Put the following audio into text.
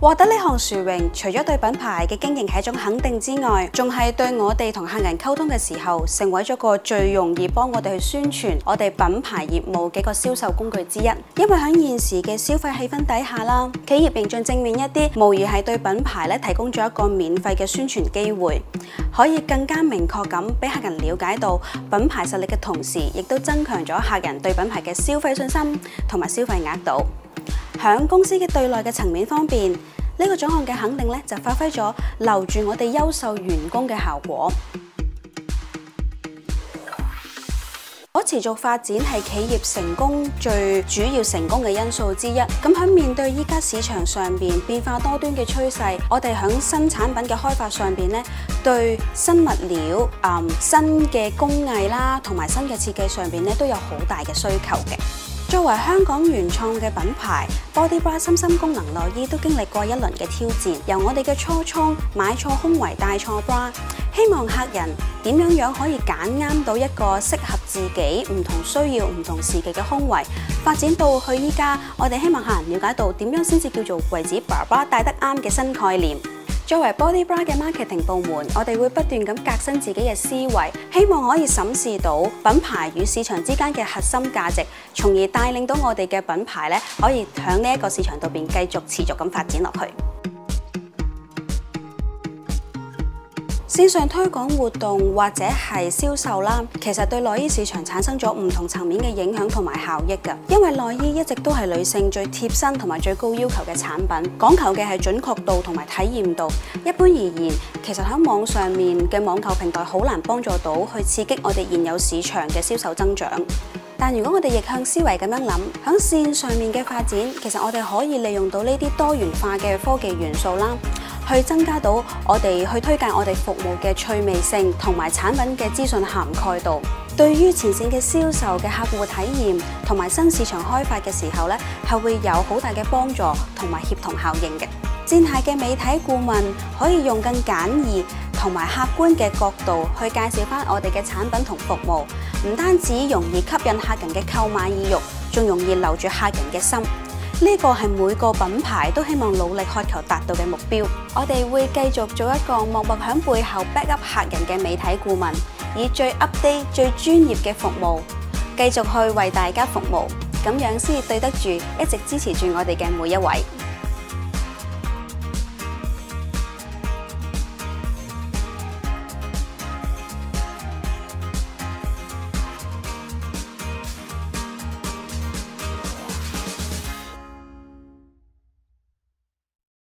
獲得呢項殊榮，除咗對品牌嘅經營係一種肯定之外，仲係對我哋同客人溝通嘅時候，成為咗個最容易幫我哋去宣傳我哋品牌業務嘅一個銷售工具之一。因為喺現時嘅消費氣氛底下啦，企業形象正面一啲，無疑係對品牌咧提供咗一個免費嘅宣傳機會，可以更加明確咁俾客人了解到品牌實力嘅同時，亦都增強咗客人對品牌嘅消費信心同埋消費額度。響公司嘅對內嘅層面方面，呢個獎項嘅肯定咧就發揮咗留住我哋優秀員工嘅效果。可持續發展係企業成功最主要成功嘅因素之一。咁喺面對依家市場上邊變化多端嘅趨勢，我哋喺新產品嘅開發上邊咧，對新物料、新嘅工藝啦，同埋新嘅設計上邊咧都有好大嘅需求嘅。作為香港原創嘅品牌 ，Body Bra 深深功能內衣都經歷過一輪嘅挑戰。由我哋嘅初衷買錯胸圍戴錯 bra， 希望客人點樣可以揀啱到一個適合自己唔同需要、唔同時期嘅胸圍，發展到去依家，我哋希望客人了解到點樣先至叫做為自己爸爸戴得啱嘅新概念。作為 Body Bra 嘅 marketing 部門，我哋會不斷咁革新自己嘅思維，希望可以審視到品牌與市場之間嘅核心價值，從而帶領到我哋嘅品牌咧可以喺呢一個市場度邊繼續持續咁發展落去。線上推廣活動或者係銷售啦，其實對內衣市場產生咗唔同層面嘅影響同埋效益㗎。因為內衣一直都係女性最貼身同埋最高要求嘅產品，講求嘅係準確度同埋體驗度。一般而言，其實喺網上面嘅網購平台好難幫助到去刺激我哋現有市場嘅銷售增長。但如果我哋逆向思維咁樣諗，喺線上面嘅發展，其實我哋可以利用到呢啲多元化嘅科技元素啦，去增加到我哋去推介我哋服務嘅趣味性同埋產品嘅資訊涵蓋度。對於前線嘅銷售嘅客戶體驗同埋新市場開發嘅時候咧，係會有好大嘅幫助同埋協同效應嘅。戰蟹嘅美體顧問可以用更簡易同埋客觀嘅角度去介紹翻我哋嘅產品同服務，唔單止容易吸引客人嘅購買意欲，仲容易留住客人嘅心。呢個係每個品牌都希望努力渴求達到嘅目標。我哋會繼續做一個默默響背後 back up 客人嘅美體顧問，以最 update、最專業嘅服務，繼續去為大家服務，咁樣先對得住一直支持住我哋嘅每一位。